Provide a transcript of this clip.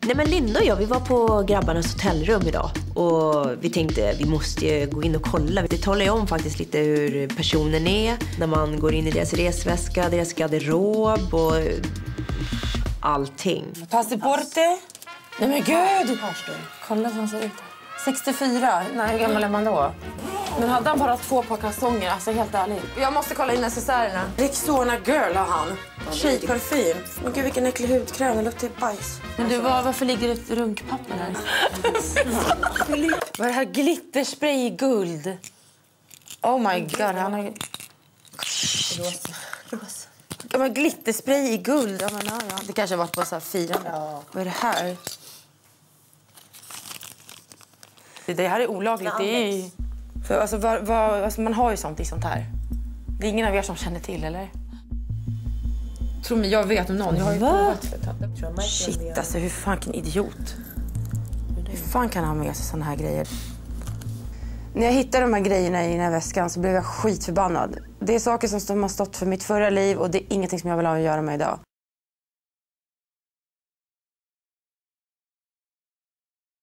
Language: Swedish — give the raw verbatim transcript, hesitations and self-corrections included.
Nej, men Linda och jag, vi var på grabbarnas hotellrum idag. Och vi tänkte, vi måste ju gå in och kolla. Det talar ju om faktiskt lite hur personen är. När man går in i deras resväska, deras garderob och allting. Passaporte? Nej men gud! Kolla hur han ser ut. sextiofyra. Nej, hur gammal är man då? Men hade han bara två par kalsonger, alltså helt ärligt. Jag måste kolla in necessärerna. Rexona Girl har han. Tjejparfym. Men gud vilken äcklig hudkräm, det luktar bajs. Men du, var, varför ligger det ett runkpapper där? Vad är det här? Glitterspray i guld. Oh my god, han har... Rosa. Rosa. Ja, men glitterspray i guld. Ja, men, ja, ja. Det kanske har varit på så här firande. Ja. Vad är det här? Det här är olagligt. Det är... För, alltså, var, var, alltså, man har ju sånt i sånt här. Det är ingen av er som känner till, eller? Tror mig, jag vet om någon. Jag har ju provat för shit, alltså hur fan kan idiot? Hur fan kan han ha med sig såna här grejer? När jag hittade de här grejerna i den här väskan så blev jag skitförbannad. Det är saker som har stått för mitt förra liv och det är ingenting som jag vill ha att göra med idag.